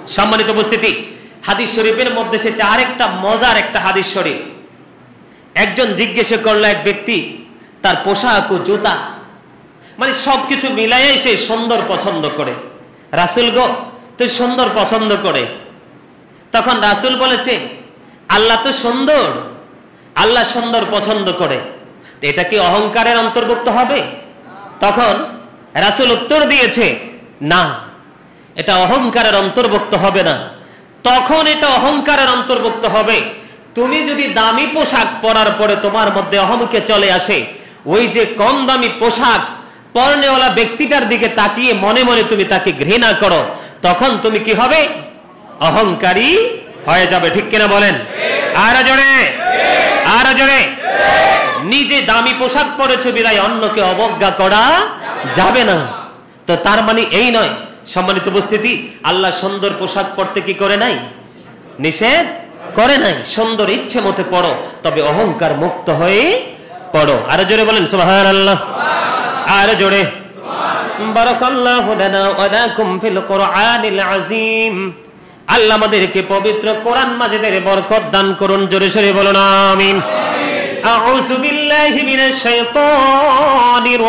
সম্মানিত উপস্থিতি, হাদিস শরীফের মধ্যে এসেছে আরেকটা মজার একটা হাদিস শরীফ। একজন জিজ্ঞেস করলো এক ব্যক্তি তার পোশাক ও জুতা মানে সবকিছু মিলাইয়াই সে সুন্দর পছন্দ করে। রাসূল গো, তুই সুন্দর পছন্দ করে। তখন রাসূল বলেছে, আল্লাহ তো সুন্দর, আল্লাহ সুন্দর পছন্দ করে, এটা কি অহংকারের অন্তর্ভুক্ত হবে? তখন রাসূল উত্তর দিয়েছে, না, এটা অহংকারের অন্তর্ভুক্ত হবে না। তখন এটা অহংকারের অন্তর্ভুক্ত হবে তুমি যদি দামি পোশাক পরার পরে তোমার মধ্যে অহংকে চলে আসে, ওই যে কম দামি পোশাক পরনেওয়ালা ব্যক্তিটার দিকে তাকিয়ে মনে মনে তুমি তাকে ঘৃণা করো, তখন তুমি কি হবে? অহংকারী হয়ে যাবে। ঠিক কিনা বলেন? আরো জোরে, আরো জোরে। নিজে দামি পোশাক পরেছো বিদায় অন্যকে অবজ্ঞা করা যাবে না। তো তার মানে এই নয়। সম্মানিত উপস্থিতি, আল্লাহ সুন্দর পোশাক পরতে কি করে নাই? নিষেধ করে নাই। সুন্দর ইচ্ছে মতে পড়ো, তবে অহংকার মুক্ত হয়ে পড়ো। আরো জোরে বলেন সুবহানাল্লাহ, আরো জোরে। বারাকাল্লাহু লানা ওয়া লাকুম ফিল কুরআনিল আযীম। আল্লাহ আমাদেরকে পবিত্র কোরআন মাজিদের বরকত দান করুন। জোরে সোরে বলুন আমিন। আউযু বিল্লাহি মিনাশ শাইতানির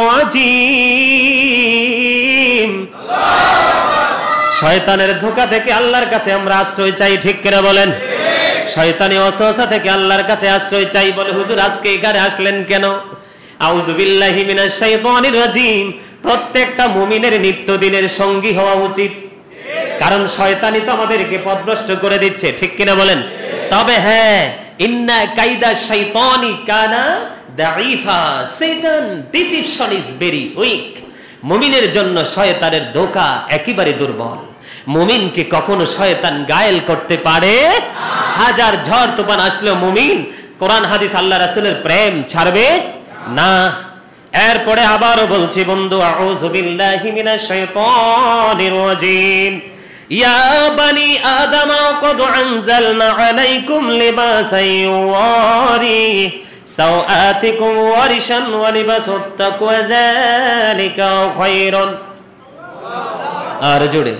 রাজীম। শয়তানের ধোঁকা থেকে আল্লাহর কাছে আমরা আশ্রয় চাই। ঠিক কিনা বলেন? শয়তানি ওয়াসওয়াসা থেকে আল্লাহর কাছে আশ্রয় চাই। বলে, হুজুর আজকে এখানে আসলেন কেন? আউযু বিল্লাহি মিনাশ শাইতানির রাজীম। প্রত্যেকটা মুমিনের নিত্যদিনের সঙ্গী হওয়া উচিত, কারণ শয়তানি তো আমাদেরকে পথভ্রষ্ট করে দিচ্ছে। ঠিক কিনা বলেন? তবে হ্যাঁ, ইন্না কাইদা শাইতানি কানা দাঈফা। শয়তান ডিসিপশন ইজ ভেরি উইক। মুমিনের জন্য শয়তানের ধোঁকা একেবারে দুর্বল। মুমিনকে কখনো শয়তান গায়েল করতে পারে? হাজার ঝড় তুফান আসলেও মুমিন কোরআন হাদিস আল্লাহ রাসূলের প্রেম ছাড়বে না। এরপরে আবারও বলছি বন্ধু, আউযু বিল্লাহি মিনাশ শাইতানির রাজীম। ইয়া বানি আদম ক্বাদ আনজালনা আলাইকুম লিবাসান ইউওয়ারি সাওআতিকুম ওয়ারিশান ওয়া লিবাসুত তাকওয়া যালিকা খায়রুন। আর জোরে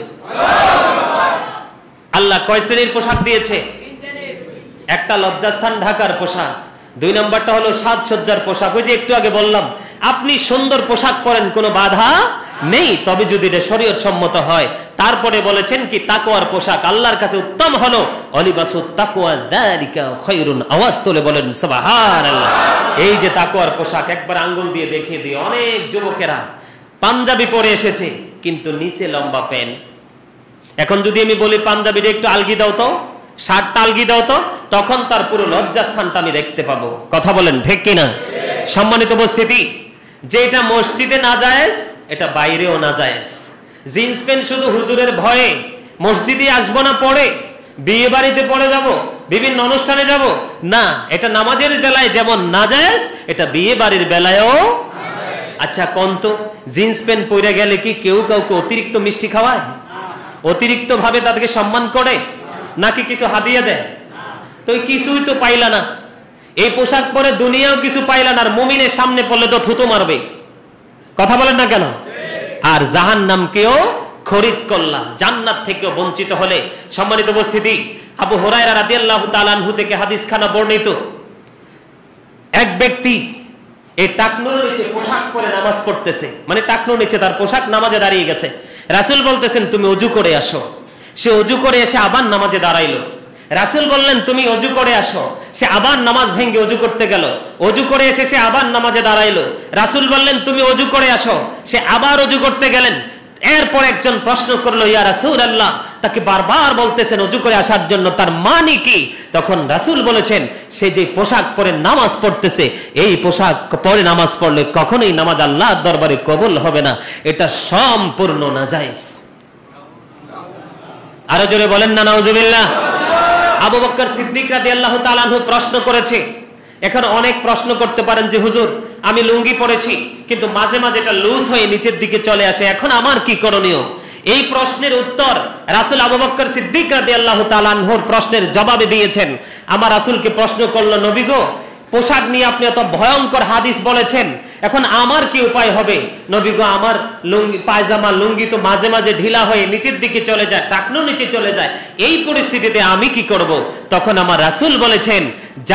আল্লাহ কয় শ্রেণীর পোশাক দিয়েছে? একটা লজ্জাস্থান ঢাকার পোশাক, দুই নম্বরটা হলো সাজসজ্জার পোশাক। ওই যে একটু আগে বললাম, আপনি সুন্দর পোশাক পরেন, কোনো বাধা নেই, তবে যদি এটা শরীয়ত সম্মত হয়। তারপরে বলেছেন কি, তাকওয়ার পোশাক আল্লাহর কাছে উত্তম হলো অলিবাসুত তাকওয়া যালিকা খায়রুন। আওয়াজ তুলে বলেন সুবহানাল্লাহ। এই যে তাকওয়ার পোশাক, একবার আঙ্গুল দিয়ে দেখিয়ে দিয়ে অনেক যুবকেরা পাঞ্জাবি পরে এসেছে কিন্তু নিচে লম্বা প্যান্ট। এখন যদি আমি বলি পাঞ্জাবিটা একটু আলগি দাও তো, শার্টটা আলগি দাও তো, তখন তার পুরো লজ্জাস্থানটা আমি দেখতে পাবো। কথা বলেন ঠিক কিনা? সম্মানিত উপস্থিতি, যে এটা মসজিদে নাজায়েজ, এটা বাইরেও নাজায়েজ। জিন্স প্যান্ট শুধু হুজুরের ভয়ে মসজিদে আসবো না, পরে বিয়ে বাড়িতে পরে যাব, বিভিন্ন অনুষ্ঠানে যাব না, এটা নামাজের বেলায় যেমন নাজায়েজ, এটা বিয়ে বাড়ির বেলায়ও। আচ্ছা কোন তো, জিন্স প্যান্ট পরে গেলে কি কেউ কাউকে অতিরিক্ত মিষ্টি খাওয়ায়? অতিরিক্ত ভাবে তাদেরকে সম্মান করে নাকি কিছু হাদিয়া দেয়? তো কিছুই তো পাইলা না। এই পোশাক পরে দুনিয়াও কিছু পাইলা না, আর মুমিনের সামনে পড়লে তো থুতু মারবে। কথা বলেন না কেন? আর জাহান্নামকেও খরিদ করলা, জান্নাত থেকেও বঞ্চিত হলে। সম্মানিত উপস্থিতি, আবু হুরায়রা রাদিয়াল্লাহু তাআলা আনহু থেকে হাদিস খানা বর্ণিত, এক ব্যক্তি এই টাকনুর নিচে পোশাক পরে নামাজ পড়তেছে, মানে টাকনুর নিচে তার পোশাক, নামাজে দাঁড়িয়ে গেছে। রাসূল বলতেছেন তুমি ওযু করে আসো। সে ওযু করে এসে আবার নামাজে দাঁড়াইলো। রাসূল বললেন তুমি ওযু করে আসো। সে আবার নামাজ ভেঙে ওযু করতে গেল। ওযু করে এসে সে আবার নামাজে দাঁড়াইলো। রাসূল বললেন তুমি ওযু করে আসো। সে আবার ওযু করতে গেলেন। এরপর একজন প্রশ্ন করলো, ইয়া রাসূলুল্লাহ, তাকে বারবার বলতেছেন ওযু করে আসার জন্য, তার মানে কি? তখন রাসূল বলেছেন, সে যে পোশাক পরে নামাজ পড়তেছে, এই পোশাক পরে নামাজ পড়লে কখনোই নামাজ আল্লাহর দরবারে কবুল হবে না, এটা সম্পূর্ণ নাজায়েজ। আরো জোরে বলেন না নাউজুবিল্লাহ। আবু বকর সিদ্দিক রাদিয়াল্লাহু তাআলা আনহু প্রশ্ন করেছে। এখন অনেক প্রশ্ন করতে পারেন যে হুজুর আমি লুঙ্গি পরেছি কিন্তু মাঝে মাঝে এটা লুজ হয়ে নিচের দিকে চলে আসে, এখন আমার কি করণীয়? এই প্রশ্নের উত্তর রাসূল আবু বকর সিদ্দিক রাদিয়াল্লাহু তাআলা আনহুর প্রশ্নের জবাবে দিয়েছেন। আমার রাসূলকে প্রশ্ন করলো, নবী গো, পোশাক নিয়ে আপনি এত ভয়ঙ্কর হাদিস বলেছেন, এখন আমার কি উপায় হবে? নবী গো, আমার লুঙ্গি, পায়জামা, লুঙ্গি তো মাঝে মাঝে ঢিলা হয়ে নিচের দিকে চলে যায়, টাকনো নিচে চলে যায়, এই পরিস্থিতিতে আমি কি করব? তখন আমার রাসূল বলেছেন,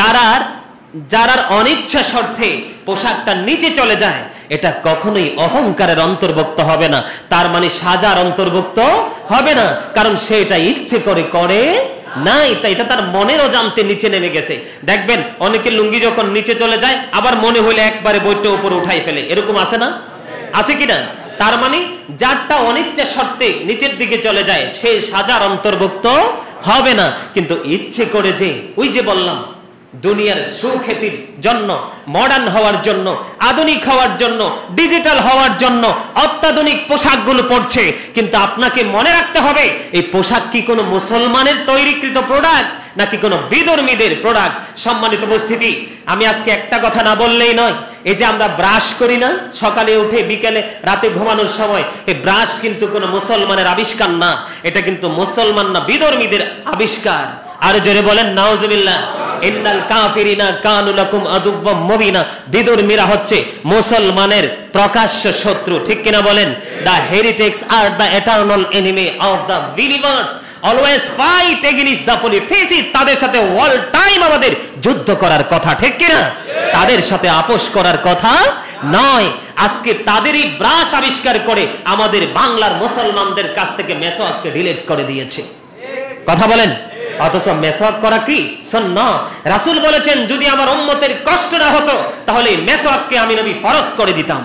যারার অনিচ্ছা স্বার্থে পোশাকটা নিচে চলে যায়, এটা কখনোই অহংকারের অন্তর্ভুক্ত হবে না, তার মানে সাজার অন্তর্ভুক্ত হবে না, কারণ সে এটা ইচ্ছে করে নাই, তাই এটা তার মনের অজান্তে নিচে নেমে গেছে। দেখবেন অনেকে লুঙ্গি যখন নিচে চলে যায়, আবার মনে হইলে একবারে বইটা উপরে উঠাই ফেলে, এরকম আছে না? আছে কিনা? তার মানে যারটা অনিচ্ছা সত্ত্বে নিচের দিকে চলে যায়, সে সাজার অন্তর্ভুক্ত হবে না। কিন্তু ইচ্ছে করে যে, ওই যে বললাম, দুনিয়ার সুখ্যাতির জন্য, মডার্ন হওয়ার জন্য, আধুনিক হওয়ার জন্য, ডিজিটাল হওয়ার জন্য অত্যাধুনিক পোশাকগুলো পরছে, কিন্তু আপনাকে মনে রাখতে হবে এই পোশাক কি কোনো মুসলমানের তৈরিকৃত প্রোডাক্ট নাকি কোনো বিধর্মীদের প্রোডাক্ট? সম্মানিত উপস্থিতি, আমি আজকে একটা কথা না বললেই নয়। এই যে আমরা ব্রাশ করি না সকালে উঠে, বিকেলে, রাতে ঘুমানোর সময়, এই ব্রাশ কিন্তু কোনো মুসলমানের আবিষ্কার না, এটা কিন্তু মুসলমান না, বিধর্মীদের আবিষ্কার। আর জোরে বলেন নাউজুবিল্লাহ। ইন্নাল কাফিরিনা কানু লাকুম আদুওয়াম মুবিনা, বিধর্মীরা হচ্ছে মুসলমানের প্রকাশ্য শত্রু, ঠিক কিনা বলেন? দ্য হেরিটেক্স আর the eternal enemy of the believers, always fight against the politics. তাদের সাথে অল টাইম আমাদের যুদ্ধ করার কথা, ঠিক কিনা? তাদের সাথে আপোষ করার কথা নয়। আজকে তাদেরই ব্রাশ আবিষ্কার করে আমাদের বাংলার মুসলমানদের কাছ থেকে মেসওয়াককে ডিলিট করে দিয়েছে, কথা বলেন। অথচ মেসওয়াক করা কি সুন্নাত। রাসূল বলেছেন, যদি আমার উম্মতের কষ্ট না হতো তাহলে এই মেসওয়াককে আমি নবী ফরজ করে দিতাম।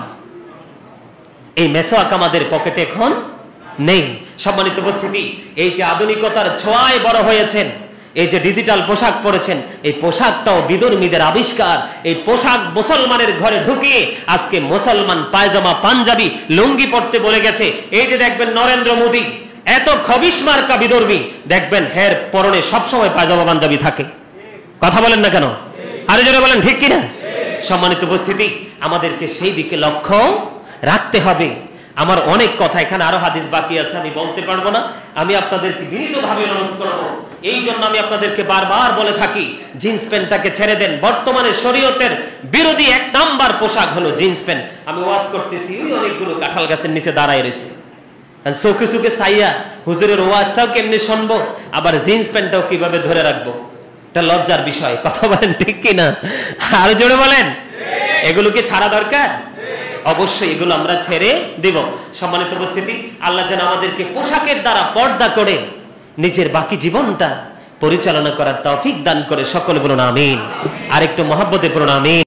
এই মেসওয়াক আমাদের পকেটে এখন নেই। সম্মানিত উপস্থিতি, এই যে আধুনিকতার ছোঁয়ায় বড় হয়েছেন, এই যে ডিজিটাল পোশাক পরেছেন, এই পোশাকটাও বিধর্মীদের আবিষ্কার। এই পোশাক মুসলমানের ঘরে ঢুকিয়ে আজকে মুসলমান পায়জামা, পাঞ্জাবি, লুঙ্গি পরতে বলে গেছে। এই যে দেখবেন নরেন্দ্র মোদী, এত খবিশ মার্কা বিধর্মী, দেখবেন হের পরনে সবসময় পায়জামা পাঞ্জাবি থাকে, কথা বলেন না কেন? আরে জোরে বলেন, ঠিক কিনা? সম্মানিত উপস্থিতি, আমাদেরকে সেই দিকে লক্ষ্য রাখতে হবে। আমার অনেক কথা, এখানে আরো হাদিস বাকি আছে, আমি বলতে পারবো না। আমি আপনাদেরকে বিনীতভাবে অনুরোধ করব, এই জন্য আমি আপনাদেরকে বারবার বলে থাকি, জিন্স প্যান্টটাকে ছেড়ে দেন। বর্তমানে শরীয়তের বিরোধী এক নাম্বার পোশাক হলো জিন্স প্যান্ট। আমি ওয়াজ করতেছি, ওই অনেকগুলো কাঁঠাল গাছের নিচে দাঁড়ায় রয়েছে, চোখে চোখে চাইয়া হুজুরের ওয়াজটাও কেমনি শুনবো, আবার জিন্স প্যান্টটাও কিভাবে ধরে রাখবো, এটা লজ্জার বিষয়, কথা বলেন ঠিক কিনা? আর জোরে বলেন, এগুলো কি ছাড়া দরকার? অবশ্যই এগুলো আমরা ছেড়ে দিব। সম্মানিত উপস্থিতি, আল্লাহ যেন আমাদেরকে পোশাকের দ্বারা পর্দা করে নিজের বাকি জীবনটা পরিচালনা করার তৌফিক দান করে। সকলে বলুন আমিন। আর একটু মহব্বতে বলুন আমিন।